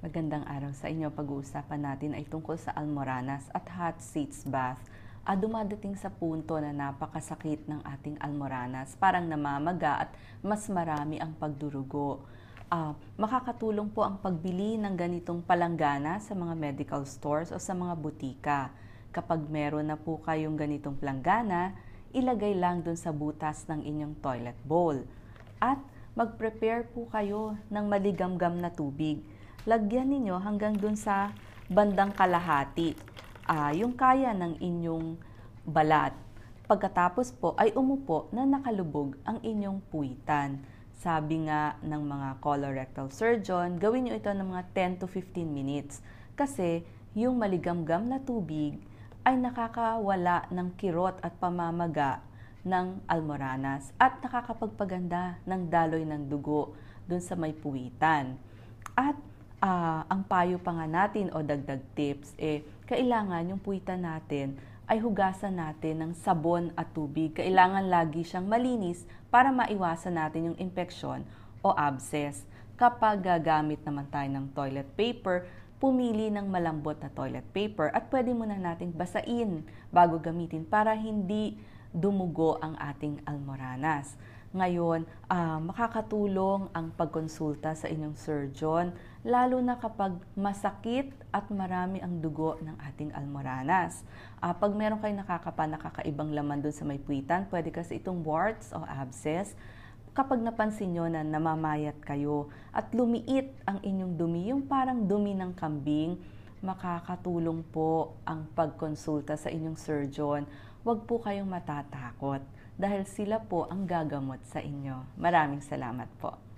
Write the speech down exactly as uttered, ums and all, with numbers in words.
Magandang araw sa inyo. Pag-uusapan natin ay tungkol sa almoranas at hot seats bath. Ah, dumadating sa punto na napakasakit ng ating almoranas, parang namamaga at mas marami ang pagdurugo. Ah, makakatulong po ang pagbili ng ganitong palanggana sa mga medical stores o sa mga butika. Kapag meron na po kayong ganitong palanggana, ilagay lang dun sa butas ng inyong toilet bowl. At mag-prepare po kayo ng maligamgam na tubig. Lagyan ninyo hanggang dun sa bandang kalahati, ah, yung kaya ng inyong balat. Pagkatapos po ay umupo na nakalubog ang inyong puwitan. Sabi nga ng mga colorectal surgeon, gawin nyo ito ng mga ten to fifteen minutes kasi yung maligamgam na tubig ay nakakawala ng kirot at pamamaga ng almoranas at nakakapagpaganda ng daloy ng dugo dun sa may puwitan. At uh, ang payo pa nga natin o dagdag tips, eh, kailangan yung puwitan natin ay hugasan natin ng sabon at tubig. Kailangan lagi siyang malinis para maiwasan natin yung infeksyon o abscess. Kapag gagamit naman tayo ng toilet paper, pumili ng malambot na toilet paper at pwede muna nating basain bago gamitin para hindi dumugo ang ating almoranas. Ngayon, uh, makakatulong ang pagkonsulta sa inyong surgeon, lalo na kapag masakit at marami ang dugo ng ating almoranas. Uh, pag meron kayong nakakapa, nakakaibang laman dun sa may puwitan, pwede kasi itong warts o abscess. Kapag napansin nyo na namamayat kayo at lumiit ang inyong dumi, yung parang dumi ng kambing, makakatulong po ang pagkonsulta sa inyong surgeon. Huwag po kayong matatakot dahil sila po ang gagamot sa inyo. Maraming salamat po.